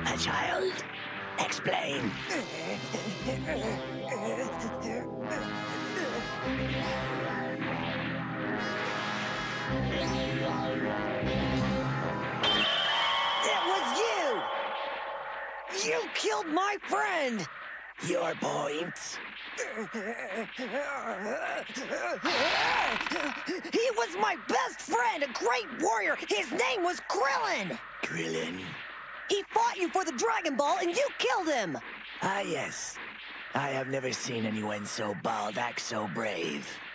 A child? Explain. It was you! You killed my friend! Your point? He was my best friend, a great warrior. His name was Krillin. Krillin? He fought you for the Dragon Ball and you killed him. Ah, yes. I have never seen anyone so bald act so brave.